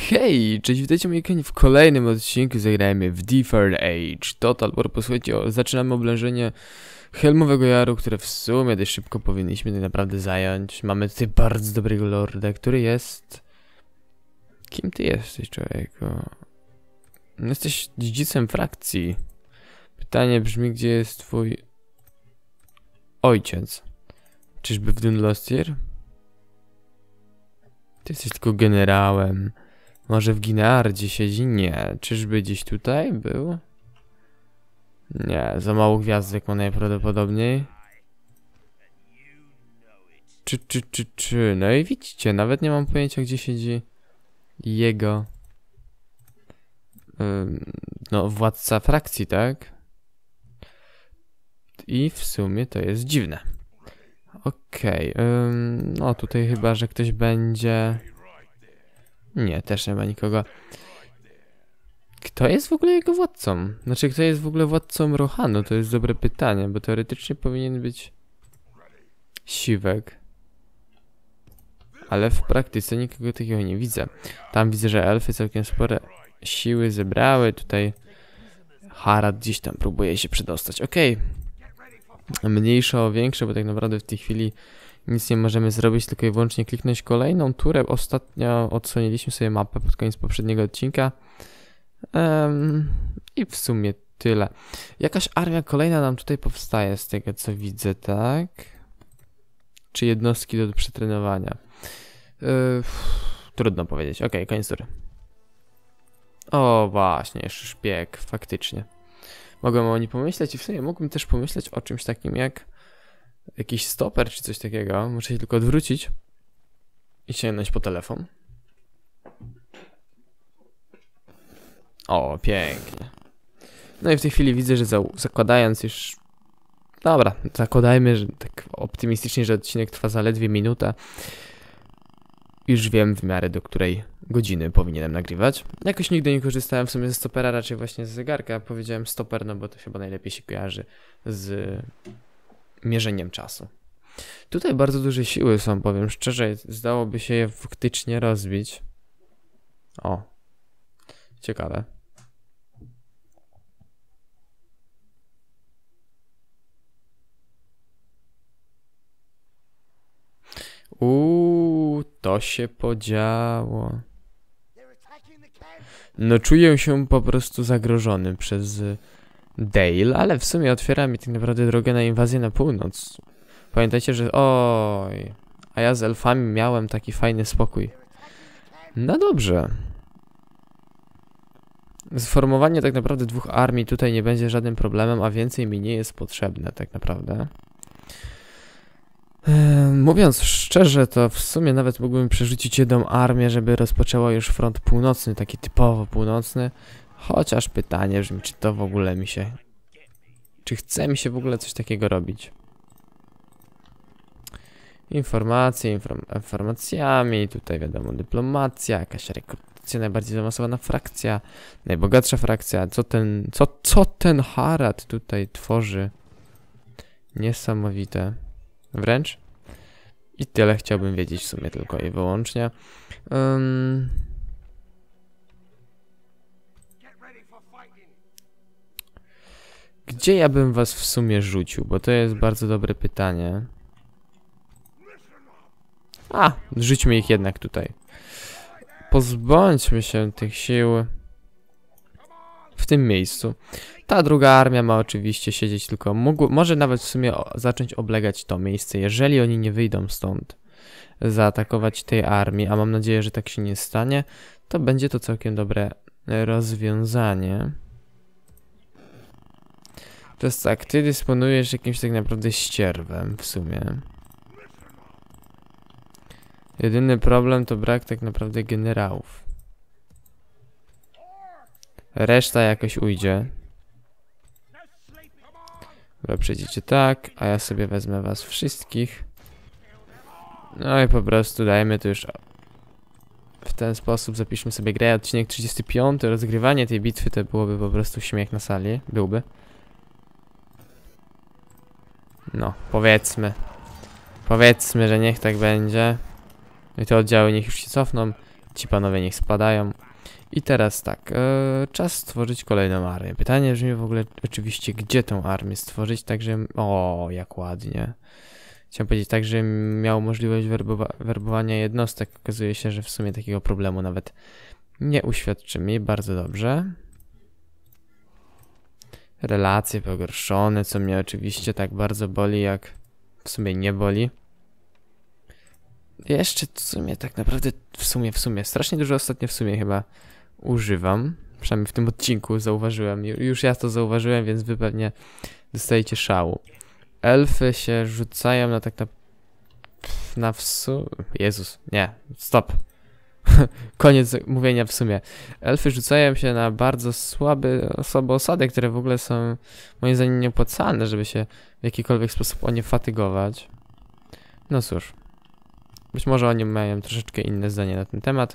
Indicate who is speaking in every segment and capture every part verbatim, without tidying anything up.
Speaker 1: Hej, cześć, witajcie moi kochani, w kolejnym odcinku zagrajmy w Deferred Age Total War. Posłuchajcie, o, zaczynamy oblężenie Helmowego Jaru, które w sumie dość szybko powinniśmy tak naprawdę zająć. Mamy tutaj bardzo dobrego lorda, który jest... Kim ty jesteś, człowieku? No, jesteś dziedzicem frakcji. Pytanie brzmi, gdzie jest twój ojciec? Czyżby w Dunlostir? Ty jesteś tylko generałem. Może w Gineardzie siedzi? Nie. Czyżby gdzieś tutaj był? Nie, za mało gwiazdek ma najprawdopodobniej. Czy, czy, czy, czy. No i widzicie, nawet nie mam pojęcia, gdzie siedzi jego... Ym, no, władca frakcji, tak? I w sumie to jest dziwne. Okej, okay, ym, no tutaj chyba, że ktoś będzie... Nie, też nie ma nikogo. Kto jest w ogóle jego władcą? Znaczy, kto jest w ogóle władcą Rohanu? To jest dobre pytanie, bo teoretycznie powinien być Siwek. Ale w praktyce nikogo takiego nie widzę. Tam widzę, że elfy całkiem spore siły zebrały. Tutaj Harad gdzieś tam próbuje się przedostać. Okej. Okay. Mniejsze o większe, bo tak naprawdę w tej chwili nic nie możemy zrobić, tylko i wyłącznie kliknąć kolejną turę. Ostatnio odsłoniliśmy sobie mapę pod koniec poprzedniego odcinka. Um, I w sumie tyle. Jakaś armia kolejna nam tutaj powstaje z tego, co widzę, tak? Czy jednostki do przetrenowania? Yy, trudno powiedzieć. Okej, okay, koniec tury. O, właśnie, jeszcze szpieg, faktycznie. Mogłem o nim pomyśleć i w sumie mógłbym też pomyśleć o czymś takim jak jakiś stoper czy coś takiego. Muszę się tylko odwrócić i sięgnąć po telefon. O, pięknie. No i w tej chwili widzę, że za zakładając już... Dobra, zakładajmy, że tak optymistycznie, że odcinek trwa zaledwie minutę. Już wiem w miarę do której godziny powinienem nagrywać. Jakoś nigdy nie korzystałem w sumie ze stopera, raczej właśnie z zegarka. Powiedziałem stoper, no bo to chyba najlepiej się kojarzy z mierzeniem czasu. Tutaj bardzo duże siły są, powiem szczerze, zdałoby się je faktycznie rozbić. O, ciekawe. Uuu, to się podziało. No czuję się po prostu zagrożony przez Dale, ale w sumie otwiera mi tak naprawdę drogę na inwazję na północ. Pamiętajcie, że... Oj, a ja z elfami miałem taki fajny spokój. No dobrze. Sformowanie tak naprawdę dwóch armii tutaj nie będzie żadnym problemem, a więcej mi nie jest potrzebne tak naprawdę. Mówiąc szczerze, to w sumie nawet mógłbym przerzucić jedną armię, żeby rozpoczęła już front północny, taki typowo północny. Chociaż pytanie brzmi, czy to w ogóle mi się... Czy chce mi się w ogóle coś takiego robić? Informacje, inform informacjami, tutaj wiadomo dyplomacja, jakaś rekrutacja, najbardziej zaawansowana frakcja, najbogatsza frakcja. Co ten, co, co ten Harad tutaj tworzy? Niesamowite. Wręcz. I tyle chciałbym wiedzieć w sumie tylko i wyłącznie. Um... Gdzie ja bym was w sumie rzucił? Bo to jest bardzo dobre pytanie. A, rzućmy ich jednak tutaj. Pozbądźmy się tych sił w tym miejscu. Ta druga armia ma oczywiście siedzieć tylko... Mógł, może nawet w sumie o, zacząć oblegać to miejsce, jeżeli oni nie wyjdą stąd. Zaatakować tej armii, a mam nadzieję, że tak się nie stanie. To będzie to całkiem dobre rozwiązanie. To jest tak, ty dysponujesz jakimś tak naprawdę ścierwem w sumie. Jedyny problem to brak tak naprawdę generałów. Reszta jakoś ujdzie. Dobra, przejdziecie tak, a ja sobie wezmę was wszystkich. No i po prostu dajemy to już w ten sposób, zapiszmy sobie grę. Odcinek trzydziesty piąty, rozgrywanie tej bitwy to byłoby po prostu śmiech na sali, byłby. No, powiedzmy. Powiedzmy, że niech tak będzie. I te oddziały niech już się cofną. Ci panowie niech spadają. I teraz tak, e, czas stworzyć kolejną armię. Pytanie brzmi w ogóle oczywiście, gdzie tę armię stworzyć, tak że... O, jak ładnie. Chciałem powiedzieć tak, że miał możliwość werbowa werbowania jednostek. Okazuje się, że w sumie takiego problemu nawet nie uświadczy mi. Bardzo dobrze. Relacje pogorszone, co mnie oczywiście tak bardzo boli, jak w sumie nie boli. Jeszcze w sumie tak naprawdę, w sumie, w sumie, strasznie dużo ostatnio w sumie chyba używam. Przynajmniej w tym odcinku zauważyłem. Już ja to zauważyłem, więc wy pewnie dostajecie szału. Elfy się rzucają na tak na... Na w sumie... Jezus, nie, stop. Koniec mówienia w sumie. Elfy rzucają się na bardzo słabe osoby osady, które w ogóle są moim zdaniem nieopłacalne, żeby się w jakikolwiek sposób o nie fatygować. No cóż. Być może oni mają troszeczkę inne zdanie na ten temat.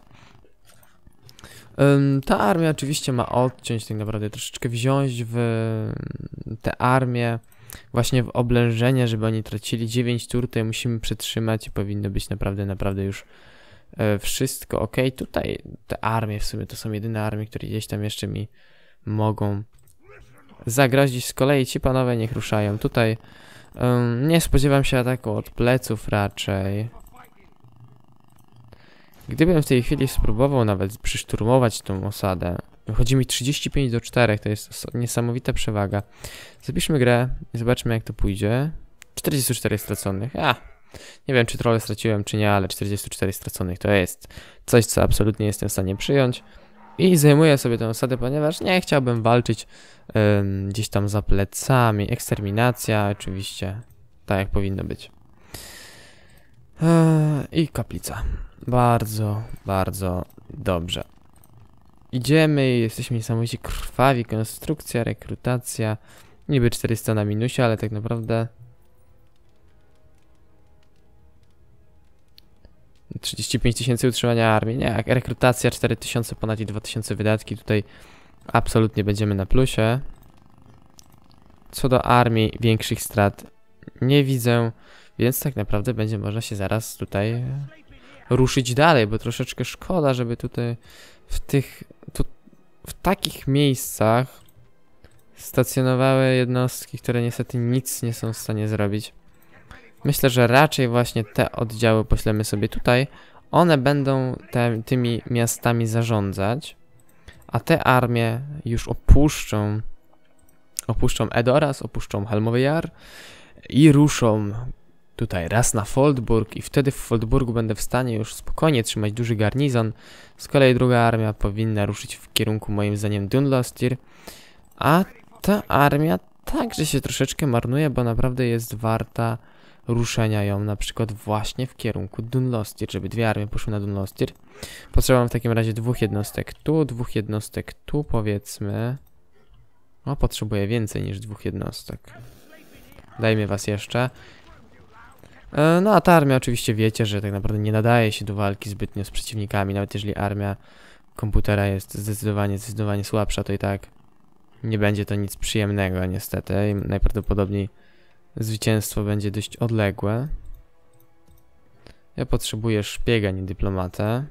Speaker 1: Um, ta armia oczywiście ma odciąć tak naprawdę, troszeczkę wziąć w tę armię właśnie w oblężenie, żeby oni tracili dziewięć tur, tutaj musimy przetrzymać i powinno być naprawdę, naprawdę już e, wszystko ok. Tutaj te armie w sumie to są jedyne armie, które gdzieś tam jeszcze mi mogą zagrozić. Z kolei ci panowie niech ruszają. Tutaj um, nie spodziewam się ataku od pleców raczej. Gdybym w tej chwili spróbował nawet przyszturmować tą osadę, wychodzi mi trzydzieści pięć do czterech, to jest niesamowita przewaga. Zapiszmy grę i zobaczmy, jak to pójdzie. czterdzieści cztery straconych. A, nie wiem, czy trolle straciłem, czy nie, ale czterdzieści cztery straconych to jest coś, co absolutnie jestem w stanie przyjąć. I zajmuję sobie tę osadę, ponieważ nie chciałbym walczyć ym, gdzieś tam za plecami. Eksterminacja, oczywiście, tak jak powinno być. Eee, I kaplica. Bardzo, bardzo dobrze. Idziemy i jesteśmy niesamowicie krwawi. Konstrukcja, rekrutacja. Niby czterysta na minusie, ale tak naprawdę trzydzieści pięć tysięcy utrzymania armii. Nie, rekrutacja cztery tysiące, ponad i dwa tysiące wydatki. Tutaj absolutnie będziemy na plusie. Co do armii, większych strat nie widzę, więc tak naprawdę będzie można się zaraz tutaj ruszyć dalej, bo troszeczkę szkoda, żeby tutaj w tych, tu, w takich miejscach stacjonowały jednostki, które niestety nic nie są w stanie zrobić. Myślę, że raczej właśnie te oddziały poślemy sobie tutaj. One będą te, tymi miastami zarządzać, a te armie już opuszczą opuszczą Edoras, opuszczą Helmowy Jar i ruszą tutaj raz na Foldburg i wtedy w Foldburgu będę w stanie już spokojnie trzymać duży garnizon. Z kolei druga armia powinna ruszyć w kierunku moim zdaniem Dunlostir, a ta armia także się troszeczkę marnuje, bo naprawdę jest warta ruszenia ją na przykład właśnie w kierunku Dunlostir, żeby dwie armie poszły na Dunlostir. Potrzebam w takim razie dwóch jednostek tu, dwóch jednostek tu powiedzmy. O, potrzebuję więcej niż dwóch jednostek. Dajmy was jeszcze. E, no a ta armia oczywiście wiecie, że tak naprawdę nie nadaje się do walki zbytnio z przeciwnikami. Nawet jeżeli armia komputera jest zdecydowanie, zdecydowanie słabsza, to i tak nie będzie to nic przyjemnego niestety. I najprawdopodobniej zwycięstwo będzie dość odległe. Ja potrzebuję szpiega, nie dyplomatę.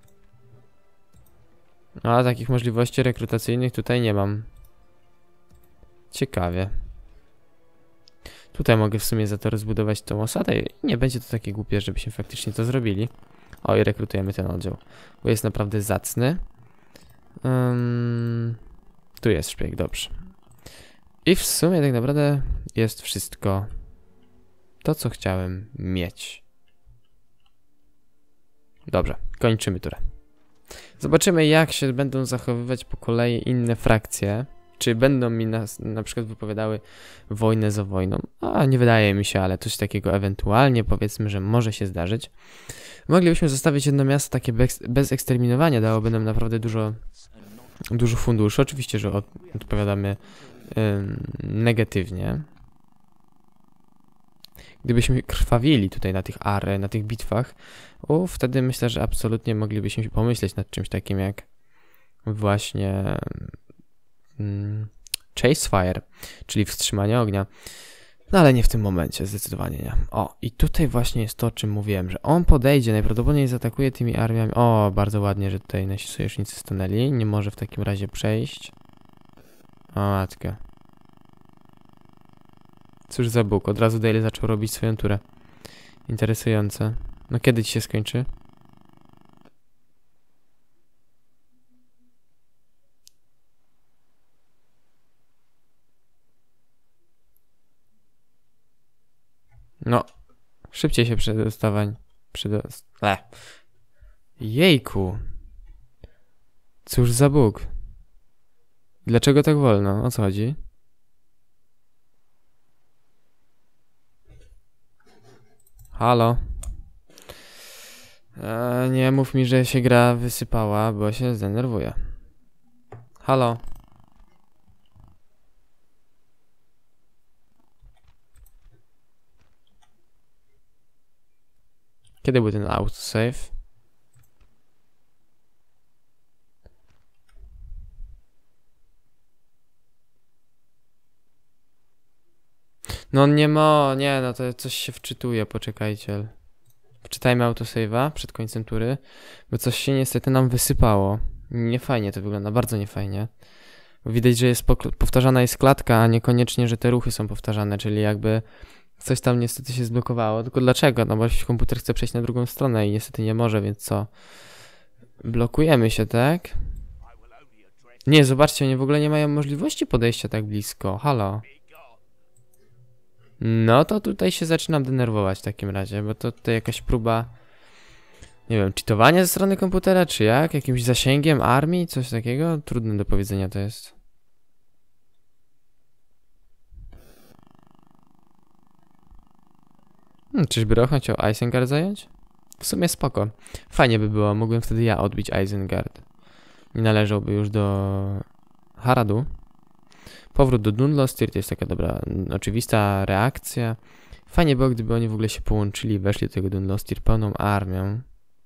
Speaker 1: No a takich możliwości rekrutacyjnych tutaj nie mam. Ciekawie. Tutaj mogę w sumie za to rozbudować tą osadę i nie będzie to takie głupie, żebyśmy faktycznie to zrobili. O, i rekrutujemy ten oddział, bo jest naprawdę zacny. Um, tu jest szpieg, dobrze. I w sumie tak naprawdę jest wszystko to, co chciałem mieć. Dobrze, kończymy turę. Zobaczymy, jak się będą zachowywać po kolei inne frakcje. Czy będą mi na, na przykład wypowiadały wojnę za wojną? A nie wydaje mi się, ale coś takiego ewentualnie powiedzmy, że może się zdarzyć. Moglibyśmy zostawić jedno miasto takie bez, bez eksterminowania, dałoby nam naprawdę dużo, dużo funduszy. Oczywiście, że od, odpowiadamy ym, negatywnie. Gdybyśmy krwawili tutaj na tych are, na tych bitwach, o, wtedy myślę, że absolutnie moglibyśmy pomyśleć nad czymś takim jak właśnie Chase Fire, czyli wstrzymanie ognia. No ale nie w tym momencie, zdecydowanie nie. O, i tutaj właśnie jest to, o czym mówiłem, że on podejdzie, najprawdopodobniej zaatakuje tymi armiami. O, bardzo ładnie, że tutaj nasi sojusznicy stanęli. Nie może w takim razie przejść. O, matkę. Cóż za Bóg, od razu Dale zaczął robić swoją turę. Interesujące. No kiedy ci się skończy? No, szybciej się przedostawań. Przedost... E. Jejku. Cóż za Bóg. Dlaczego tak wolno? O co chodzi? Halo? E, nie mów mi, że się gra wysypała, bo się zdenerwuję. Halo? Kiedy był ten autosave? No nie mo, nie, no to coś się wczytuje, poczekajcie. Wczytajmy autosave'a przed końcem tury, bo coś się niestety nam wysypało. Niefajnie to wygląda, bardzo niefajnie. Widać, że jest powtarzana jest klatka, a niekoniecznie, że te ruchy są powtarzane, czyli jakby coś tam niestety się zblokowało. Tylko dlaczego? No bo komputer chce przejść na drugą stronę i niestety nie może, więc co? Blokujemy się, tak? Nie, zobaczcie, oni w ogóle nie mają możliwości podejścia tak blisko. Halo? No to tutaj się zaczynam denerwować w takim razie, bo to tutaj jakaś próba, nie wiem, cheatowania ze strony komputera, czy jak? Jakimś zasięgiem armii, coś takiego? Trudne do powiedzenia to jest. Hmm, czyżby Rohan chciał Isengard zająć? W sumie spoko. Fajnie by było, mógłbym wtedy ja odbić Isengard. Nie należałby już do Haradu. Powrót do Dunlostir to jest taka dobra, oczywista reakcja. Fajnie było, gdyby oni w ogóle się połączyli, weszli do tego Dunlostir pełną armią.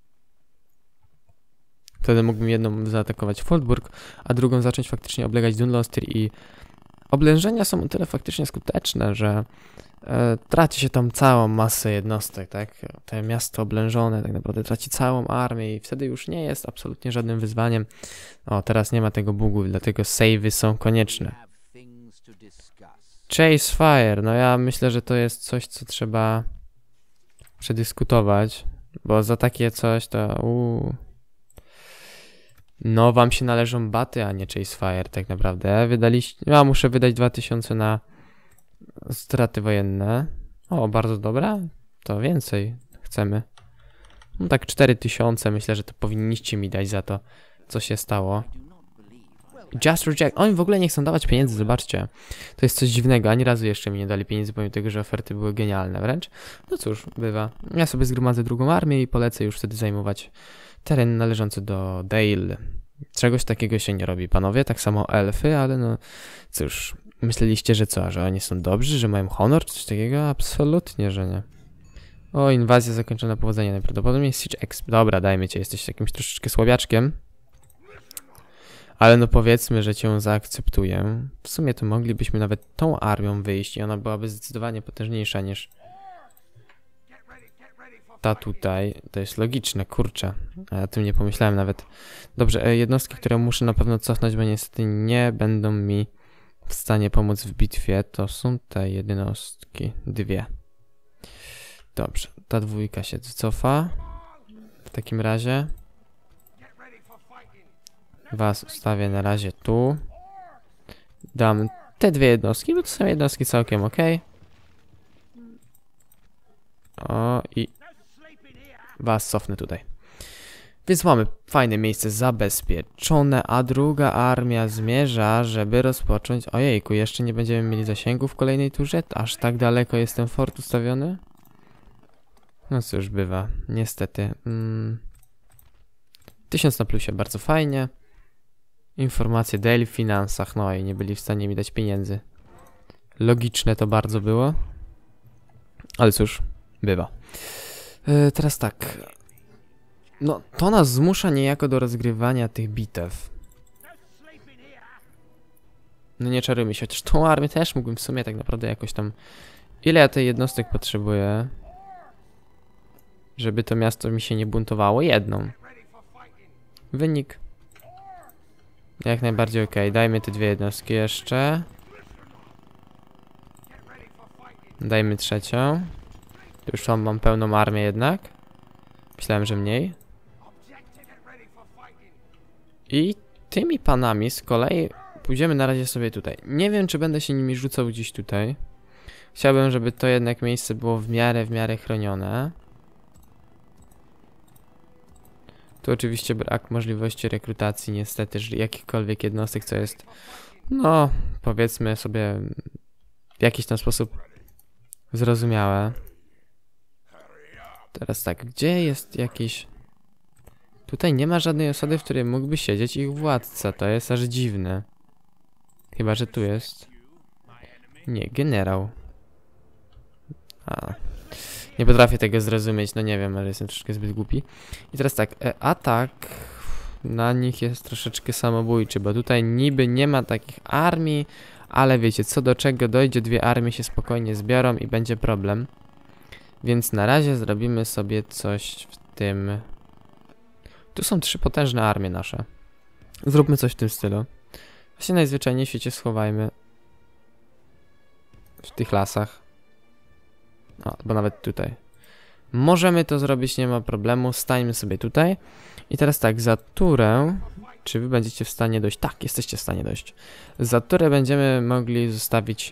Speaker 1: Wtedy mógłbym jedną zaatakować Foltburg, a drugą zacząć faktycznie oblegać Dunlostir i oblężenia są o tyle faktycznie skuteczne, że e, traci się tam całą masę jednostek, tak? To miasto oblężone tak naprawdę traci całą armię i wtedy już nie jest absolutnie żadnym wyzwaniem. O, teraz nie ma tego bugu, dlatego save'y są konieczne. Chase Fire, no ja myślę, że to jest coś, co trzeba przedyskutować, bo za takie coś to uu. No wam się należą baty, a nie Chase Fire tak naprawdę. Wydaliście, ja muszę wydać dwa tysiące na straty wojenne. O, bardzo dobra, to więcej chcemy. No tak cztery tysiące, myślę, że to powinniście mi dać za to, co się stało. Just reject. Oni w ogóle nie chcą dawać pieniędzy, zobaczcie. To jest coś dziwnego, ani razu jeszcze mi nie dali pieniędzy, pomimo tego, że oferty były genialne wręcz. No cóż, bywa. Ja sobie zgromadzę drugą armię i polecę już wtedy zajmować teren należący do Dale. Czegoś takiego się nie robi, panowie, tak samo elfy, ale no cóż, myśleliście, że co, że oni są dobrzy, że mają honor, czy coś takiego? Absolutnie, że nie. O, inwazja zakończona powodzeniem, najprawdopodobniej Siege Exp. Dobra, dajmy cię, jesteś jakimś troszeczkę słabiaczkiem. Ale no powiedzmy, że cię zaakceptuję. W sumie to moglibyśmy nawet tą armią wyjść i ona byłaby zdecydowanie potężniejsza niż ta tutaj. To jest logiczne, kurczę. A ja o tym nie pomyślałem nawet. Dobrze, jednostki, które muszę na pewno cofnąć, bo niestety nie będą mi w stanie pomóc w bitwie, to są te jednostki. Dwie. Dobrze, ta dwójka się cofa. W takim razie was ustawię na razie tu. Dam te dwie jednostki, bo to są jednostki całkiem ok. O, i was cofnę tutaj. Więc mamy fajne miejsce zabezpieczone, a druga armia zmierza, żeby rozpocząć... Ojejku, jeszcze nie będziemy mieli zasięgu w kolejnej turze? Aż tak daleko jest ten fort ustawiony? No cóż, bywa, niestety. Mm. Tysiąc na plusie, bardzo fajnie. Informacje Dale w finansach, no i nie byli w stanie mi dać pieniędzy. Logiczne to bardzo było. Ale cóż, bywa. Yy, teraz tak. No, to nas zmusza niejako do rozgrywania tych bitew. No nie czarujmy się, chociaż tą armię też mógłbym w sumie tak naprawdę jakoś tam Ile ja tych jednostek potrzebuję, żeby to miasto mi się nie buntowało? Jedną. Wynik. Jak najbardziej ok. Dajmy te dwie jednostki jeszcze. Dajmy trzecią. Już tam mam pełną armię jednak. Myślałem, że mniej. I tymi panami z kolei pójdziemy na razie sobie tutaj. Nie wiem, czy będę się nimi rzucał gdzieś tutaj. Chciałbym, żeby to jednak miejsce było w miarę, w miarę chronione. Tu oczywiście brak możliwości rekrutacji, niestety, że jakichkolwiek jednostek, co jest, no, powiedzmy sobie, w jakiś tam sposób zrozumiałe. Teraz tak, gdzie jest jakiś... Tutaj nie ma żadnej osady, w której mógłby siedzieć ich władca, to jest aż dziwne. Chyba, że tu jest. Nie, generał. A... Nie potrafię tego zrozumieć, no nie wiem, ale jestem troszeczkę zbyt głupi. I teraz tak, e, atak na nich jest troszeczkę samobójczy, bo tutaj niby nie ma takich armii, ale wiecie, co do czego dojdzie, dwie armie się spokojnie zbiorą i będzie problem. Więc na razie zrobimy sobie coś w tym... Tu są trzy potężne armie nasze. Zróbmy coś w tym stylu. Właśnie najzwyczajniej w świecie schowajmy w tych lasach. O, bo nawet tutaj. Możemy to zrobić, nie ma problemu. Stańmy sobie tutaj. I teraz tak, za turę... Czy wy będziecie w stanie dojść? Tak, jesteście w stanie dojść. Za turę będziemy mogli zostawić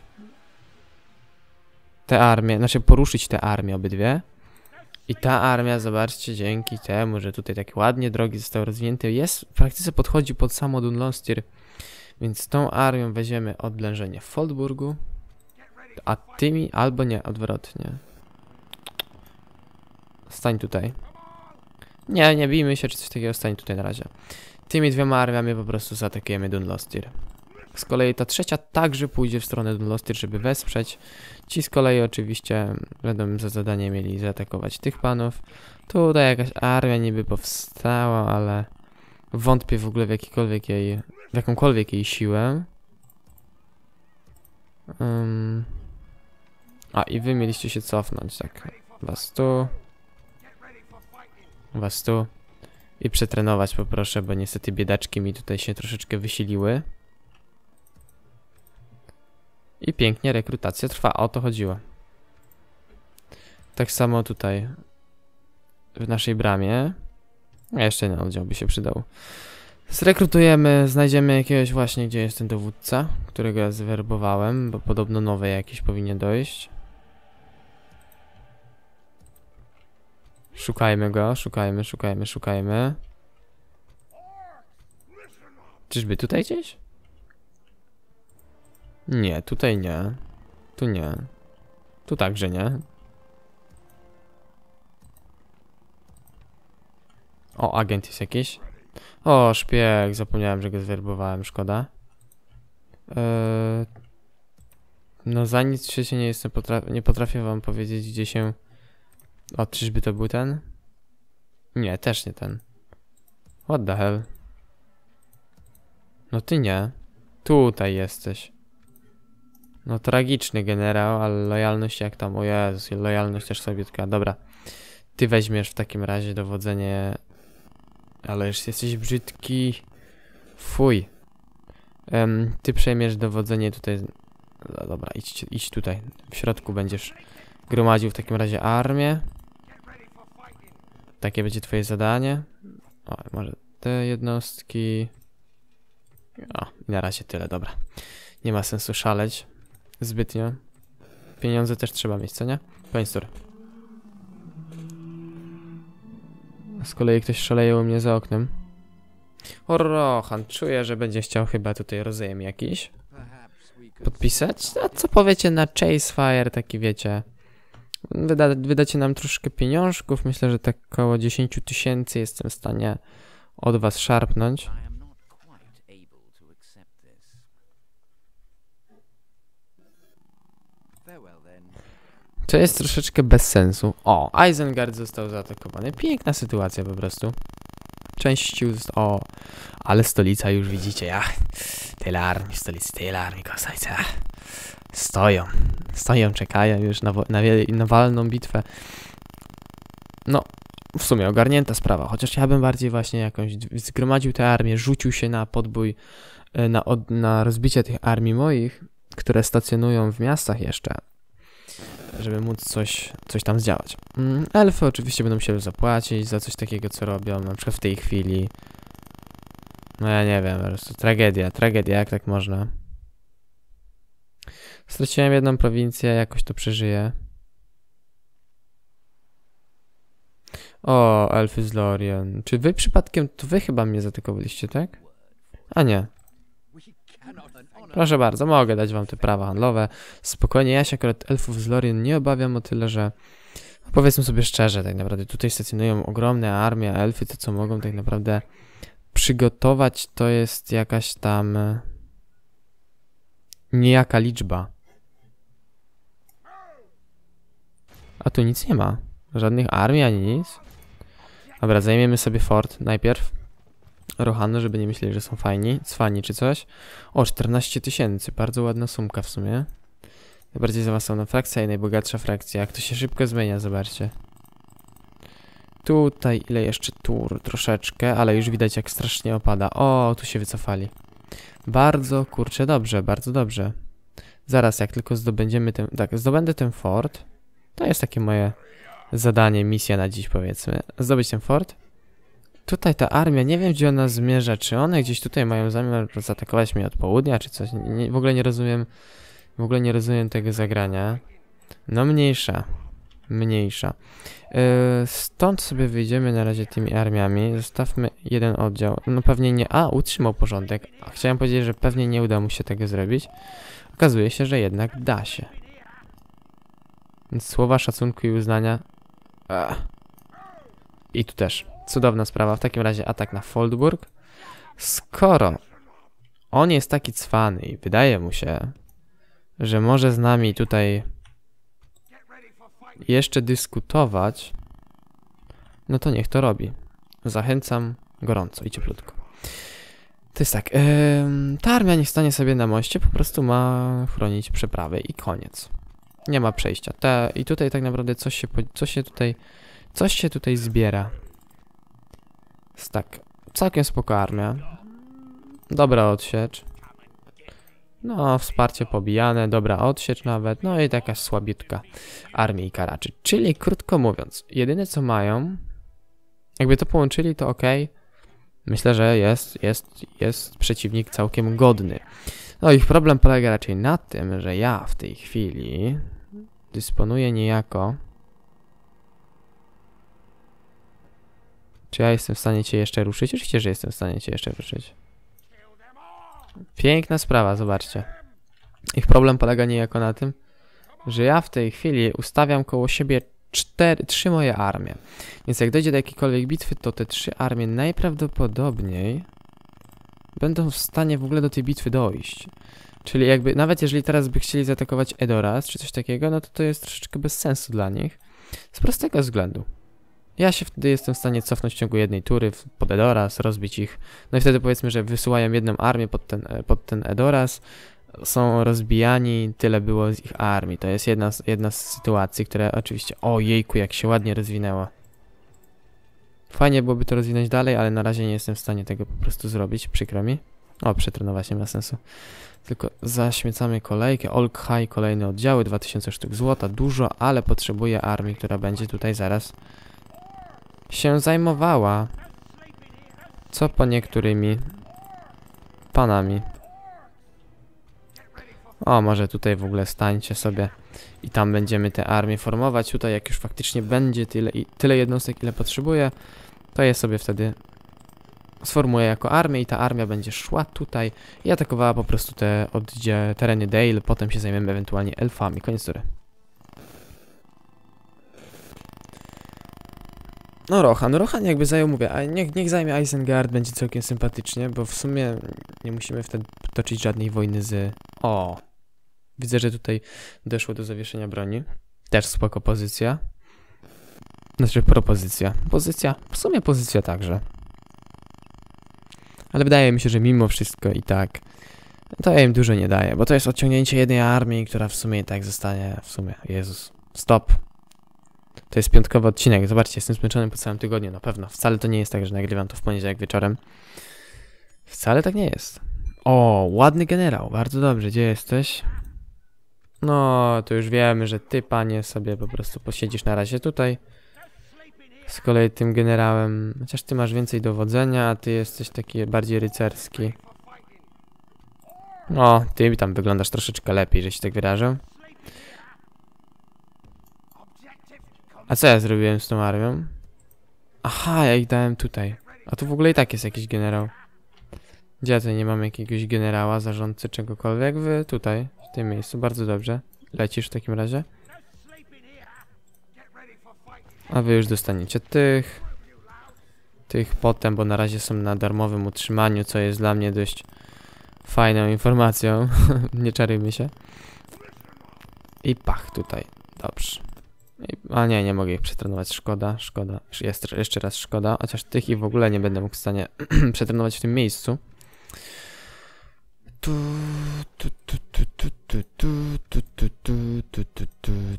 Speaker 1: te armie, znaczy poruszyć te armie obydwie. I ta armia, zobaczcie, dzięki temu, że tutaj takie ładnie drogi zostały rozwinięte, jest, w praktyce podchodzi pod samo Dunlostir. Więc tą armią weźmiemy odblężenie Foldburgu. A tymi, albo nie, odwrotnie. Stań tutaj. Nie, nie bijmy się, czy coś takiego, stań tutaj na razie. Tymi dwiema armiami po prostu zaatakujemy Dunlostir. Z kolei ta trzecia także pójdzie w stronę Dunlostir, żeby wesprzeć. Ci z kolei oczywiście będą za zadanie mieli zaatakować tych panów. Tutaj jakaś armia niby powstała, ale wątpię w ogóle w jakikolwiek jej, w jakąkolwiek jej siłę. Um. A i wy mieliście się cofnąć, tak. Was tu. Was tu. I przetrenować poproszę, bo niestety biedaczki mi tutaj się troszeczkę wysiliły. I pięknie rekrutacja trwa, o to chodziło. Tak samo tutaj w naszej bramie. A jeszcze jeden oddział by się przydał. Zrekrutujemy, znajdziemy jakiegoś właśnie, gdzie jest ten dowódca, którego ja zwerbowałem, bo podobno nowy jakiś powinien dojść. Szukajmy go, szukajmy, szukajmy, szukajmy. Czyżby tutaj gdzieś? Nie, tutaj nie. Tu nie. Tu także nie. O, agent jest jakiś. O, szpieg, zapomniałem, że go zwerbowałem, szkoda. Eee, no za nic się nie jestem, potra nie potrafię wam powiedzieć, gdzie się... O, czyżby to był ten? Nie, też nie ten. What the hell? No ty nie. Tutaj jesteś. No tragiczny generał, ale lojalność jak tam? O Jezus, lojalność też sobie tylko. Dobra. Ty weźmiesz w takim razie dowodzenie. Ale już jesteś brzydki. Fuj. Um, ty przejmiesz dowodzenie tutaj. No, dobra, idź, idź tutaj. W środku będziesz gromadził w takim razie armię. Takie będzie twoje zadanie. O, może te jednostki. O, i na razie tyle, dobra. Nie ma sensu szaleć zbytnio. Pieniądze też trzeba mieć, co nie? Koniec tury. Z kolei ktoś szaleje u mnie za oknem. O, Rohan, czuję, że będzie chciał chyba tutaj rozejm jakiś podpisać. A co powiecie na Chase Fire, taki wiecie? Wyda wydacie nam troszkę pieniążków. Myślę, że tak około dziesięć tysięcy jestem w stanie od was szarpnąć. To jest troszeczkę bez sensu. O, Isengard został zaatakowany. Piękna sytuacja po prostu. Część sił została... O, ale stolica już widzicie, ja. Tyle armii w stolicy, tyle armii, kosajce. Stoją. Stoją, czekają już na, na, na walną bitwę. No, w sumie ogarnięta sprawa, chociaż ja bym bardziej właśnie jakąś zgromadził tę armię, rzucił się na podbój, na, od, na rozbicie tych armii moich, które stacjonują w miastach jeszcze, żeby móc coś, coś tam zdziałać. Elfy oczywiście będą musieli zapłacić za coś takiego, co robią, na przykład w tej chwili. No ja nie wiem, po prostu tragedia, tragedia, jak tak można. Straciłem jedną prowincję, jakoś to przeżyję. O, elfy z Lorien. Czy wy przypadkiem, to wy chyba mnie zaatakowaliście, tak? A nie. Proszę bardzo, mogę dać wam te prawa handlowe. Spokojnie, ja się akurat elfów z Lorien nie obawiam o tyle, że no powiedzmy sobie szczerze, tak naprawdę tutaj stacjonują ogromne armie, a elfy to co mogą tak naprawdę przygotować to jest jakaś tam niejaka liczba. A tu nic nie ma. Żadnych armii ani nic. Dobra, zajmiemy sobie fort najpierw. Rohany, żeby nie myśleli, że są fajni, cwani czy coś. O, czternaście tysięcy, bardzo ładna sumka w sumie. Najbardziej zaawansowana frakcja i najbogatsza frakcja. Jak to się szybko zmienia, zobaczcie. Tutaj, ile jeszcze tur, troszeczkę, ale już widać jak strasznie opada. O, tu się wycofali. Bardzo, kurczę, dobrze, bardzo dobrze. Zaraz, jak tylko zdobędziemy ten, tak, zdobędę ten fort. To jest takie moje zadanie, misja na dziś, powiedzmy. Zdobyć ten fort. Tutaj ta armia, nie wiem gdzie ona zmierza, czy one gdzieś tutaj mają zamiar zaatakować mnie od południa, czy coś. Nie, w ogóle nie rozumiem, w ogóle nie rozumiem tego zagrania. No mniejsza, mniejsza. Yy, stąd sobie wyjdziemy na razie tymi armiami, zostawmy jeden oddział. No pewnie nie, a utrzymał porządek. A chciałem powiedzieć, że pewnie nie uda mu się tego zrobić. Okazuje się, że jednak da się. Więc słowa szacunku i uznania. Ech. I tu też. Cudowna sprawa. W takim razie atak na Foldburg. Skoro on jest taki cwany i wydaje mu się, że może z nami tutaj jeszcze dyskutować, no to niech to robi. Zachęcam gorąco i cieplutko. To jest tak. Yy, ta armia niech stanie sobie na moście, po prostu ma chronić przeprawę i koniec. Nie ma przejścia. Te, I tutaj tak naprawdę coś się, coś się tutaj coś się tutaj zbiera. Jest tak, całkiem spoko armia. Dobra odsiecz. No, wsparcie pobijane, dobra odsiecz nawet. No i taka słabiutka armii karaczy. Czyli krótko mówiąc, jedyne co mają, jakby to połączyli, to ok. Myślę, że jest, jest, jest przeciwnik całkiem godny. No ich problem polega raczej na tym, że ja w tej chwili dysponuję niejako. Czy ja jestem w stanie cię jeszcze ruszyć? Oczywiście, że jestem w stanie cię jeszcze ruszyć. Piękna sprawa, zobaczcie. Ich problem polega niejako na tym, że ja w tej chwili ustawiam koło siebie cztery, trzy moje armie. Więc jak dojdzie do jakiejkolwiek bitwy, to te trzy armie najprawdopodobniej będą w stanie w ogóle do tej bitwy dojść. Czyli jakby, nawet jeżeli teraz by chcieli zaatakować Edoras, czy coś takiego, no to to jest troszeczkę bez sensu dla nich. Z prostego względu. Ja się wtedy jestem w stanie cofnąć w ciągu jednej tury pod Edoras, rozbić ich. No i wtedy powiedzmy, że wysyłają jedną armię pod ten, pod ten Edoras, są rozbijani, tyle było z ich armii. To jest jedna z, jedna z sytuacji, które oczywiście... O jejku, jak się ładnie rozwinęła. Fajnie byłoby to rozwinąć dalej, ale na razie nie jestem w stanie tego po prostu zrobić, przykro mi. O, przetrenować nie ma sensu. Tylko zaśmiecamy kolejkę. Olk High, kolejne oddziały, dwa tysiące sztuk złota, dużo, ale potrzebuję armii, która będzie tutaj zaraz się zajmowała. Co po niektórymi panami. O, może tutaj w ogóle stańcie sobie i tam będziemy te armie formować. Tutaj jak już faktycznie będzie tyle, i tyle jednostek, ile potrzebuję, to je sobie wtedy sformułuję jako armię i ta armia będzie szła tutaj i atakowała po prostu te oddzie tereny Dale. Potem się zajmiemy ewentualnie elfami. Koniec tury. No Rohan, Rohan jakby zajął, mówię, a niech, niech zajmie Isengard, będzie całkiem sympatycznie, bo w sumie nie musimy wtedy toczyć żadnej wojny z... O! Widzę, że tutaj doszło do zawieszenia broni. Też spoko pozycja. Znaczy propozycja. Pozycja, w sumie pozycja także. Ale wydaje mi się, że mimo wszystko i tak To ja im dużo nie daję, bo to jest odciągnięcie jednej armii, która w sumie i tak zostanie, w sumie, Jezus, stop. To jest piątkowy odcinek, zobaczcie, jestem zmęczony po całym tygodniu, na pewno. Wcale to nie jest tak, że nagrywam to w poniedziałek wieczorem. Wcale tak nie jest. O, ładny generał, bardzo dobrze, gdzie jesteś? No, to już wiemy, że ty, panie, sobie po prostu posiedzisz na razie tutaj. Z kolei tym generałem, chociaż ty masz więcej dowodzenia, a ty jesteś taki bardziej rycerski. No, ty tam wyglądasz troszeczkę lepiej, że się tak wyrażę. A co ja zrobiłem z tą armią? Aha, ja ich dałem tutaj. A tu w ogóle i tak jest jakiś generał. Gdzie ja tutaj nie mam jakiegoś generała, zarządcy, czegokolwiek? Wy tutaj, w tym miejscu, bardzo dobrze. Lecisz w takim razie. A wy już dostaniecie tych. Tych potem, bo na razie są na darmowym utrzymaniu, co jest dla mnie dość fajną informacją. Nie czarujmy się. I pach tutaj. Dobrze. I, a nie, nie mogę ich przetrenować. Szkoda, szkoda. Jest, jeszcze raz szkoda. Chociaż tych i w ogóle nie będę mógł w stanie przetrenować w tym miejscu. Tu, tu, tu, tu, tu, tu, tu, tu, tu, tu, tu,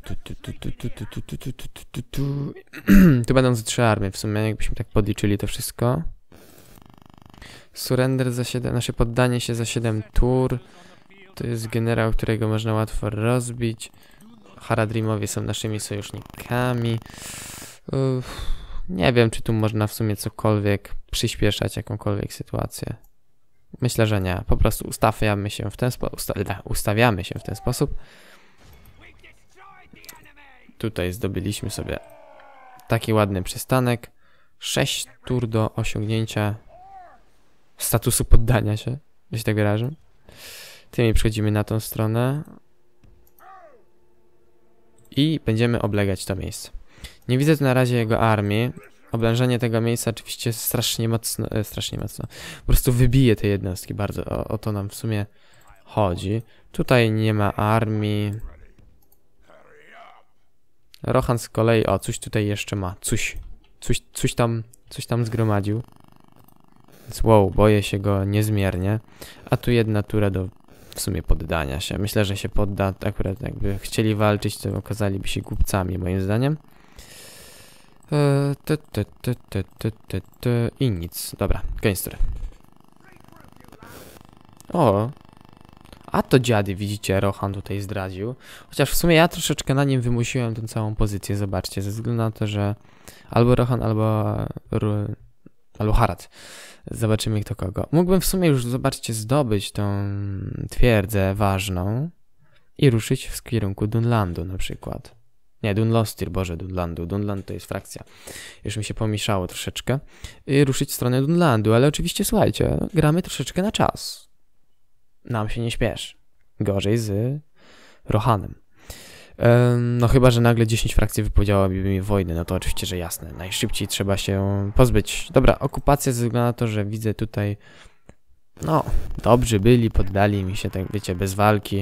Speaker 1: tu, tu. Tu będą ze trzy armie w sumie, jakbyśmy tak podliczyli to wszystko. Surrender za siedem, nasze poddanie się za siedem tur. To jest generał, którego można łatwo rozbić. Haradrimowie są naszymi sojusznikami. Uff, nie wiem, czy tu można w sumie cokolwiek przyspieszać, jakąkolwiek sytuację. Myślę, że nie. Po prostu ustawiamy się w ten sposób. Usta ustawiamy się w ten sposób. Tutaj zdobyliśmy sobie taki ładny przystanek. sześć tur do osiągnięcia statusu poddania się, że się tak wyrażę. Tymi przechodzimy na tą stronę. I będziemy oblegać to miejsce. Nie widzę tu na razie jego armii. Oblężenie tego miejsca oczywiście strasznie mocno, e, strasznie mocno. Po prostu wybije te jednostki bardzo. O, o to nam w sumie chodzi. Tutaj nie ma armii. Rohan z kolei, o, coś tutaj jeszcze ma. Coś, coś, coś tam, coś tam zgromadził. Więc wow, boję się go niezmiernie. A tu jedna tura do w sumie poddania się. Myślę, że się podda. Akurat jakby chcieli walczyć, to okazaliby się głupcami, moim zdaniem. Eee, te, te, te, te, te, te, te. I nic. Dobra, gangster. O! A to dziady, widzicie, Rohan tutaj zdradził. Chociaż w sumie ja troszeczkę na nim wymusiłem tę całą pozycję, zobaczcie, ze względu na to, że albo Rohan, albo... albo Harad. Zobaczymy kto kogo. Mógłbym w sumie już, zobaczcie, zdobyć tą twierdzę ważną i ruszyć w kierunku Dunlandu na przykład. Nie, Dunlostir, Boże, Dunlandu. Dunland to jest frakcja. Już mi się pomieszało troszeczkę. I ruszyć w stronę Dunlandu, ale oczywiście, słuchajcie, gramy troszeczkę na czas. Nam się nie śpieszy. Gorzej z Rohanem. Ehm, no chyba, że nagle dziesięć frakcji wypowiedziałaby mi wojnę, no to oczywiście, że jasne. Najszybciej trzeba się pozbyć. Dobra, okupacja ze względu na to, że widzę tutaj... No, dobrzy byli, poddali mi się, tak wiecie, bez walki.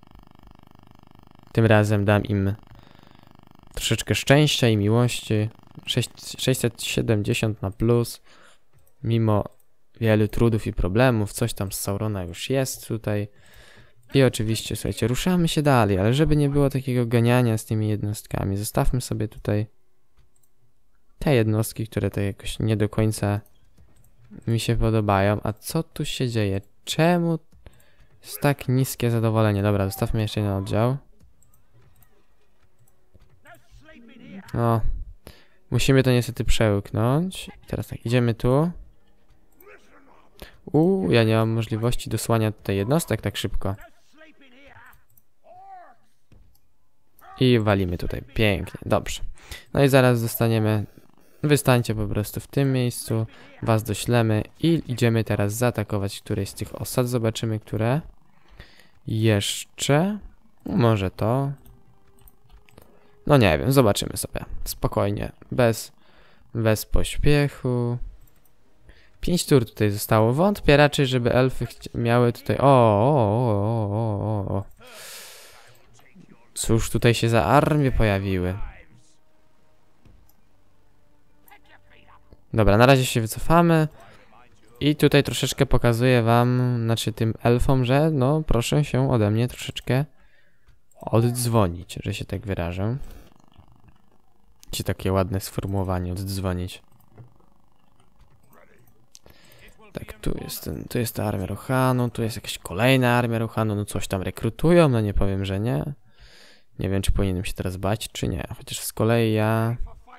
Speaker 1: Tym razem dam im troszeczkę szczęścia i miłości. sześćset siedemdziesiąt na plus. Mimo wielu trudów i problemów. Coś tam z Saurona już jest tutaj. I oczywiście, słuchajcie, ruszamy się dalej. Ale żeby nie było takiego ganiania z tymi jednostkami, zostawmy sobie tutaj te jednostki, które to jakoś nie do końca mi się podobają. A co tu się dzieje? Czemu jest tak niskie zadowolenie? Dobra, zostawmy jeszcze jeden oddział. No, musimy to niestety przełknąć. Teraz tak, idziemy tu. Uuu, ja nie mam możliwości dosłania tutaj jednostek tak szybko. I walimy tutaj, pięknie, dobrze. No i zaraz zostaniemy, wystańcie po prostu w tym miejscu, was doślemy i idziemy teraz zaatakować któreś z tych osad. Zobaczymy, które jeszcze, może to. No nie wiem, zobaczymy sobie. Spokojnie, bez, bez pośpiechu. Pięć tur tutaj zostało. Wątpię raczej, żeby elfy miały tutaj... O, o, o, o, o, o. Cóż tutaj się za armie pojawiły? Dobra, na razie się wycofamy. I tutaj troszeczkę pokazuję wam, znaczy tym elfom, że no proszę się ode mnie troszeczkę oddzwonić, że się tak wyrażę. Ci takie ładne sformułowanie, oddzwonić. Tak, tu jest, ten, tu jest ta armia Rohanu, tu jest jakaś kolejna armia Rohanu, no coś tam rekrutują, no nie powiem, że nie. Nie wiem, czy powinienem się teraz bać, czy nie, chociaż z kolei ja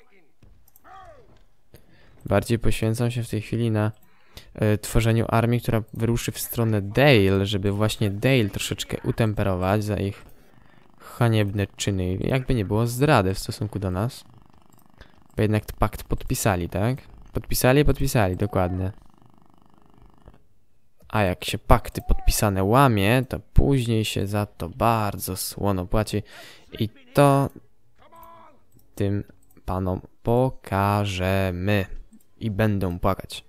Speaker 1: bardziej poświęcam się w tej chwili na y, tworzeniu armii, która wyruszy w stronę Dale, żeby właśnie Dale troszeczkę utemperować za ich haniebne czyny, jakby nie było zdrady w stosunku do nas. Bo jednak pakt podpisali, tak? Podpisali, podpisali, dokładnie. A jak się pakty podpisane łamie, to później się za to bardzo słono płaci. I to tym panom pokażemy. I będą płakać.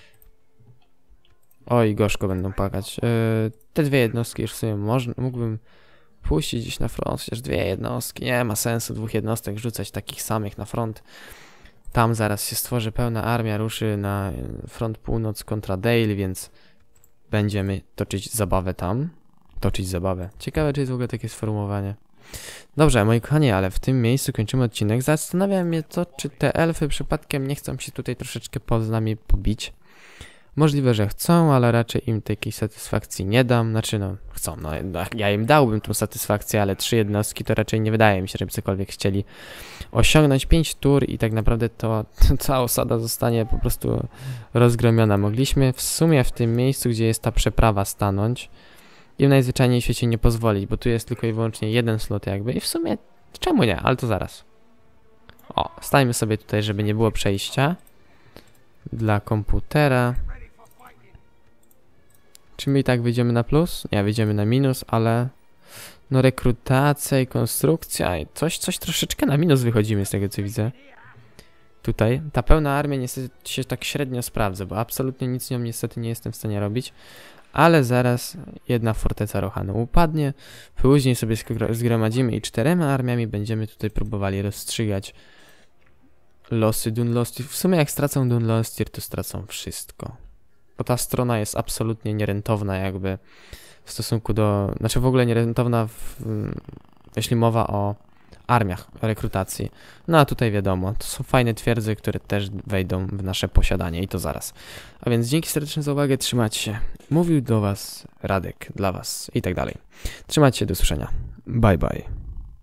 Speaker 1: Oj, gorzko będą płakać. Yy, te dwie jednostki już w sumie można, mógłbym puścić gdzieś na front, chociaż dwie jednostki. Nie ma sensu dwóch jednostek rzucać takich samych na front. Tam zaraz się stworzy pełna armia, ruszy na front północ kontra Dale, więc będziemy toczyć zabawę tam. Toczyć zabawę. Ciekawe, czy jest w ogóle takie sformułowanie. Dobrze, moi kochani, ale w tym miejscu kończymy odcinek. Zastanawiam mnie to, czy te elfy przypadkiem nie chcą się tutaj troszeczkę z nami pobić. Możliwe, że chcą, ale raczej im takiej satysfakcji nie dam. Znaczy, no, chcą, no, ja im dałbym tą satysfakcję, ale trzy jednostki to raczej nie wydaje mi się, żeby cokolwiek chcieli osiągnąć. Pięć tur i tak naprawdę to cała osada zostanie po prostu rozgromiona. Mogliśmy w sumie w tym miejscu, gdzie jest ta przeprawa, stanąć i najzwyczajniej w świecie nie pozwolić, bo tu jest tylko i wyłącznie jeden slot jakby i w sumie czemu nie, ale to zaraz. O, stańmy sobie tutaj, żeby nie było przejścia dla komputera. Czy my i tak wyjdziemy na plus? Nie, wyjdziemy na minus, ale no rekrutacja i konstrukcja i coś, coś troszeczkę na minus wychodzimy z tego, co widzę. Tutaj ta pełna armia niestety się tak średnio sprawdza, bo absolutnie nic z nią niestety nie jestem w stanie robić. Ale zaraz jedna forteca Rohanu upadnie, później sobie zgromadzimy i czterema armiami będziemy tutaj próbowali rozstrzygać losy Dunlostir. W sumie jak stracą Dunlostir, to stracą wszystko. Bo ta strona jest absolutnie nierentowna jakby w stosunku do... Znaczy w ogóle nierentowna, w, jeśli mowa o armiach, o rekrutacji. No a tutaj wiadomo, to są fajne twierdze, które też wejdą w nasze posiadanie i to zaraz. A więc dzięki serdecznie za uwagę, trzymajcie się. Mówił do was Radek, dla was i tak dalej. Trzymajcie się, do usłyszenia. Bye bye.